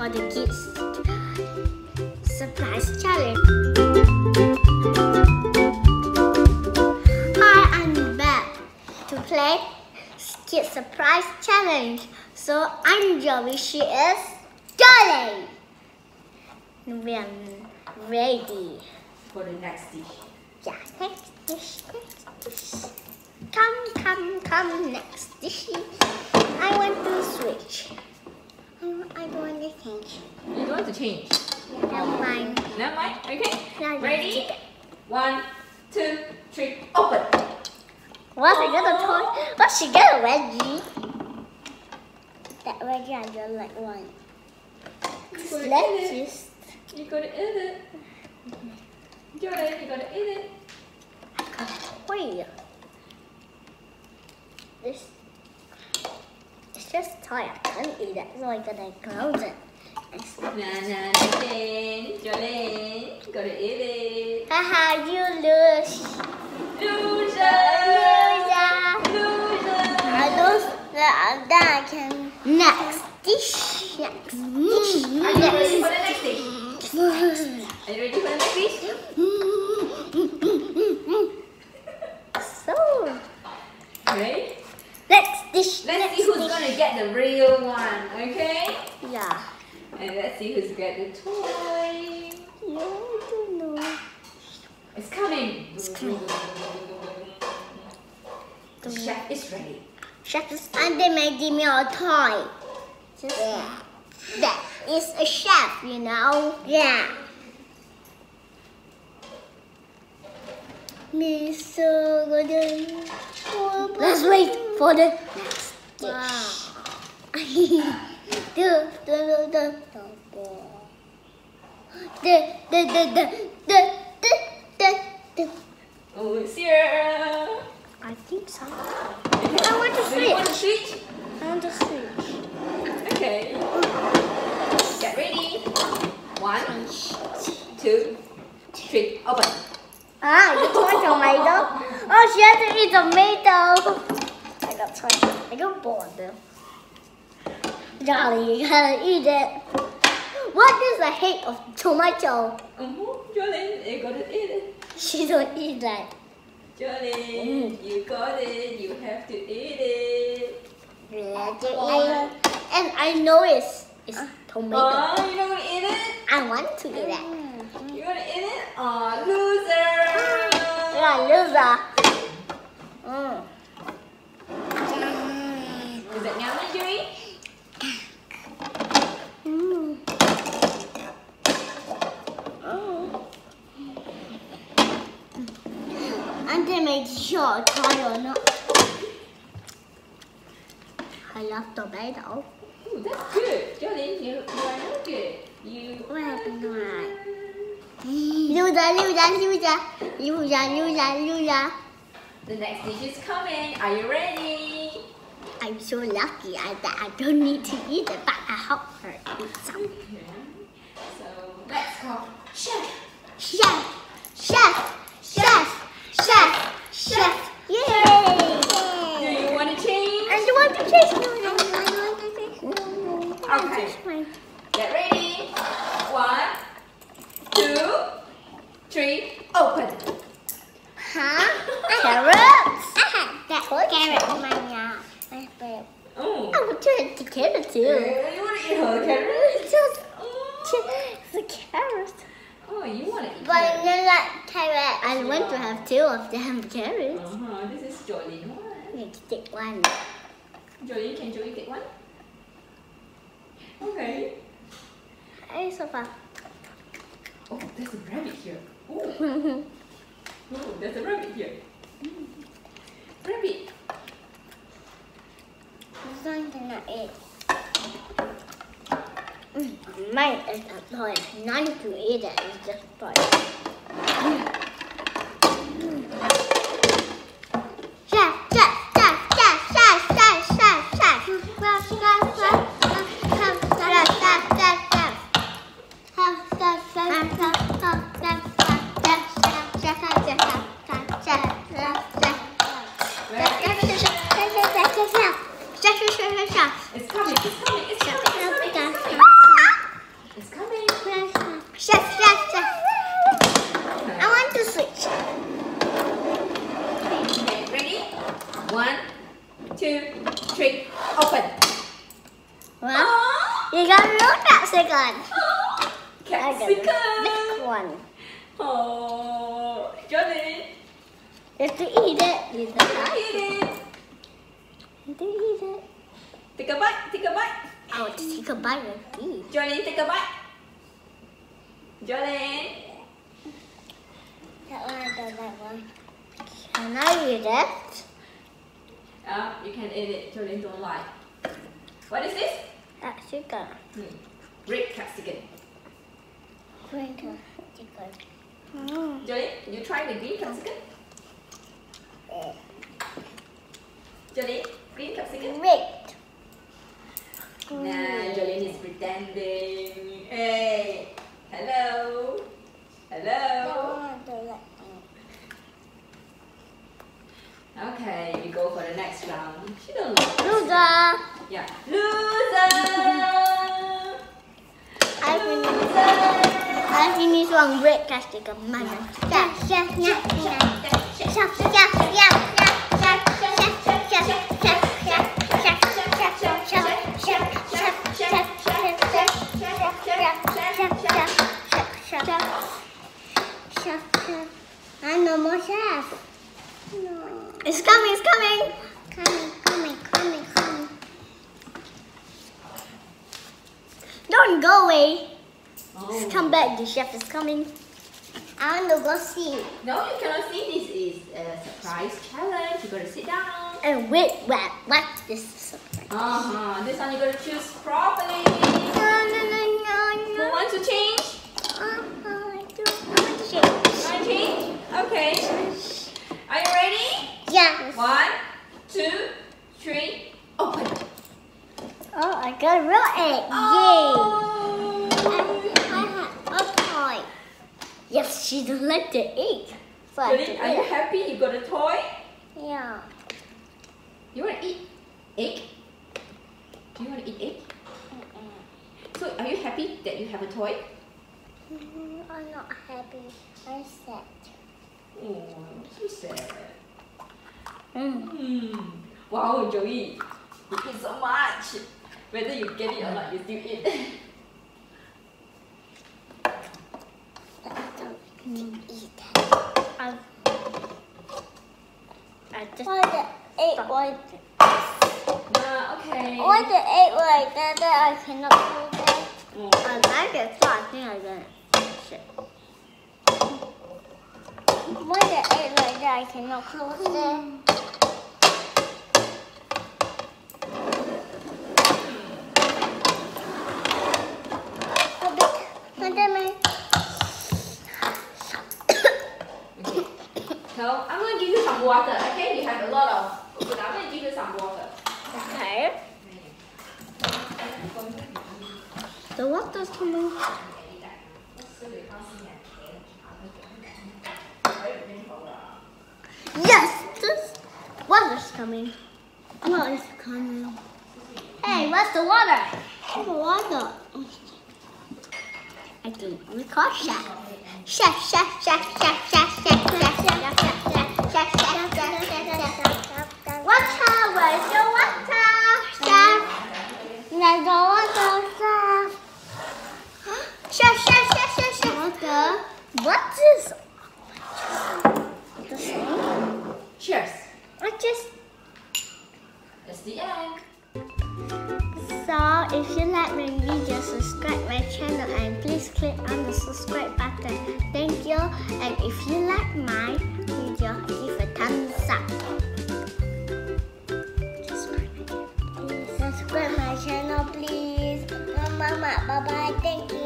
for the kids surprise challenge. Hi, I'm back to play kids surprise challenge. So I'm Joey, she is Jolyn. We are ready for the next dish. Yeah, next dish. Come, next dish. I want to switch. I don't want to change. You don't want to change? Never mind. Never mind? Okay. Now ready? 1, 2, 3, open! What's she gonna toy? What's she got a wedgie? That wedgie I don't like one. Let's just... You gotta eat it. Jolyn, you gotta eat it. I can't wait. It's just toy. I can't eat it, so I'm gonna close it. Jolyn, you gotta eat it. Haha, you lose. Loser! I lose. Then I can. Next dish. Next dish. Are you ready for the next dish? Are you ready for the next dish? So. Ready? Next dish. Let's see who's gonna get the real one, okay? Yeah. And let's see who's got the toy. Yeah, I don't know. It's coming. It's coming. The chef is ready. Chef is and they may give me a toy. Yeah. That is a chef, you know. Yeah. Mr. Golden. Let's wait for the next dish. Oh, it's here. I think so. Okay. I want to switch. You want to switch? I want to switch. Okay. Get ready. 1, 2, 3, open. Ah, you want tomato? Oh, she has to eat tomato. I got tomato. I got bored. Jolly, you gotta eat it. What is the hate of tomato? Jolyn, you gotta eat it. She don't eat that. Jolyn, you got it. You have to eat it. And I know it's tomato. Oh, you don't want to eat it? I want to eat that. You want to eat it? Oh, loser. Yeah, loser. Is it yummy, Joey? And they make sure try or not. I love tomato. Ooh, that's good. Jolyn, you are not good. What happened to her? Loser. The next dish is coming. Are you ready? I'm so lucky that I don't need to eat it, but I help her eat some. So let's go. Chef. Yay! Do you want to change? I don't want to taste. No, I don't want to taste. Okay. Get ready. 1, 2, 3, open. Carrots. That's carrot. My favorite. Oh. I would try the carrot too. You want to eat her carrot? It's a carrot. Oh, you want to eat But carrot? I like carrot. I want to have 2 of them carrots. This is Jolyn one. You take one. Jolyn, can Joey take one? Okay. Hey, so far. Oh, there's a rabbit here. Oh, there's a rabbit here. Rabbit. This one cannot eat. Mine is a toy. None to eat it. It's just toy. It's coming. You got a real capsicum. Capsicum. Big one. Oh, Jolyn. You have to eat it. You Eat it. have to eat it. Take a bite. Take a bite. I want to take a bite and eat. Jolyn, take a bite. Jolyn. That one, I don't like one. Can I eat it? You can eat it. Jolyn don't like. What is this? Capsicum. Red capsicum. Green capsicum. Jolyn, you try the green capsicum? Jolyn, green capsicum? Red. Nah, Jolyn is pretending. Hey, hello. Hello. Okay, we go for the next round. She don't like Loser. Yeah. Loser. I finished one red capsicum. I'm no more chef. No. It's coming, it's coming. Coming. Don't go away. Just come back, the chef is coming. I want to go see. No, you cannot see. This is a surprise challenge. You gotta sit down. And wait, what? This is surprise. This one you gotta choose properly. No. Who wants to change? I want to change. You wanna change? Okay. Are you ready? Yeah. 1, 2, 3, open. Oh, I got a real egg. Oh. Yay. I have a toy. Yes, she don't like the egg. So I Jolyn, are you happy you got a toy? Yeah. You wanna eat egg? Do you wanna eat egg? So are you happy that you have a toy? I'm not happy. I'm sad. Oh, so sad. Wow, Joey, you eat so much. Whether you get it or not, you still eat. I don't eat that. I just why the egg like Okay. why the egg like that I cannot hold it? I like it, so I think I'm gonna finish it. Why the egg like that I cannot close it? So I'm gonna give you some water, okay? You have a lot of food. I'm gonna give you some water. Okay. The water's coming. Yes, this water's coming. What is coming? Hey, what's the water? The water. I can record chef. Chef. Water, where's the water? Chef. There's the water, chef. Chef. Water. What is the same? Cheers. That's the end. So if you like my video, subscribe my channel and please click on the subscribe button. Thank you. And if you like my video, give a thumbs up. Subscribe my channel, please. Mama, bye bye. Thank you.